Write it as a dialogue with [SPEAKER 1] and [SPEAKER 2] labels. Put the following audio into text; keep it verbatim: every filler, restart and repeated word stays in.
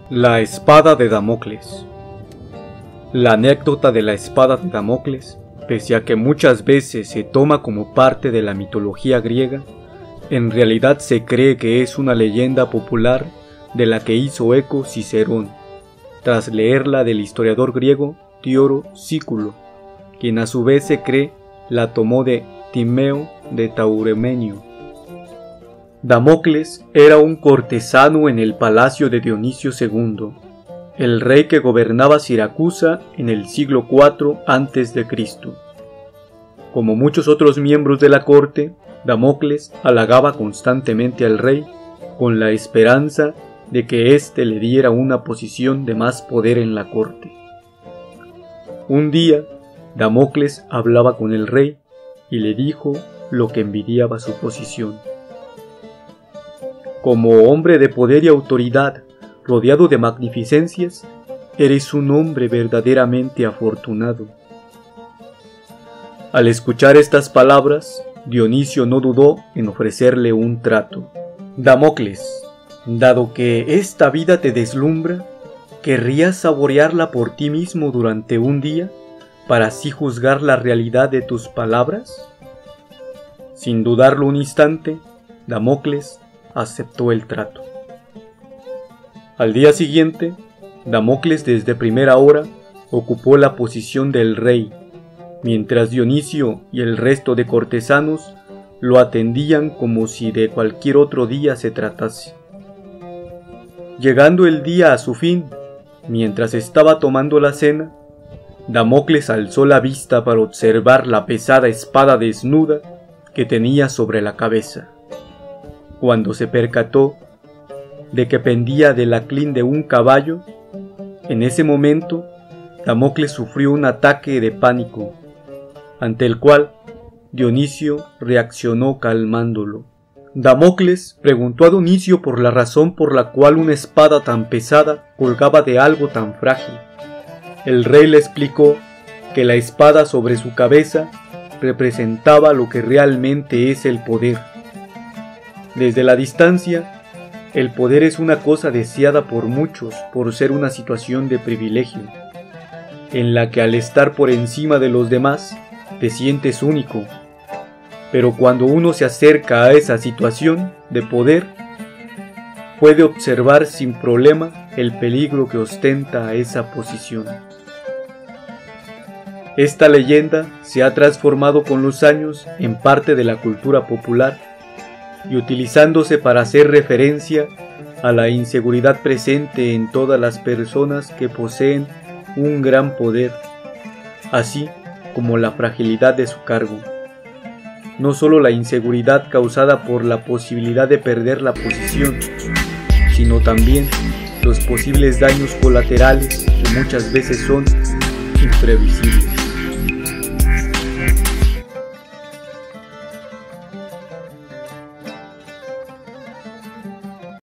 [SPEAKER 1] La espada de Damocles. La anécdota de la espada de Damocles, pese a que muchas veces se toma como parte de la mitología griega, en realidad se cree que es una leyenda popular de la que hizo eco Cicerón, tras leerla del historiador griego Dioro Sículo, quien a su vez se cree la tomó de Timeo de Tauremenio. Damocles era un cortesano en el palacio de Dionisio segundo, el rey que gobernaba Siracusa en el siglo cuatro antes de Cristo. Como muchos otros miembros de la corte, Damocles halagaba constantemente al rey con la esperanza de que éste le diera una posición de más poder en la corte. Un día, Damocles hablaba con el rey y le dijo lo que envidiaba su posición. Como hombre de poder y autoridad, rodeado de magnificencias, eres un hombre verdaderamente afortunado. Al escuchar estas palabras, Dionisio no dudó en ofrecerle un trato. Damocles, dado que esta vida te deslumbra, ¿querrías saborearla por ti mismo durante un día, para así juzgar la realidad de tus palabras? Sin dudarlo un instante, Damocles aceptó el trato. Al día siguiente, Damocles desde primera hora ocupó la posición del rey, mientras Dionisio y el resto de cortesanos lo atendían como si de cualquier otro día se tratase. Llegando el día a su fin, mientras estaba tomando la cena, Damocles alzó la vista para observar la pesada espada desnuda que tenía sobre la cabeza. Cuando se percató de que pendía de la crin de un caballo, en ese momento Damocles sufrió un ataque de pánico, ante el cual Dionisio reaccionó calmándolo. Damocles preguntó a Dionisio por la razón por la cual una espada tan pesada colgaba de algo tan frágil. El rey le explicó que la espada sobre su cabeza representaba lo que realmente es el poder. Desde la distancia, el poder es una cosa deseada por muchos por ser una situación de privilegio, en la que al estar por encima de los demás, te sientes único. Pero cuando uno se acerca a esa situación de poder, puede observar sin problema el peligro que ostenta esa posición. Esta leyenda se ha transformado con los años en parte de la cultura popular y utilizándose para hacer referencia a la inseguridad presente en todas las personas que poseen un gran poder, así como la fragilidad de su cargo. No solo la inseguridad causada por la posibilidad de perder la posición, sino también los posibles daños colaterales que muchas veces son imprevisibles.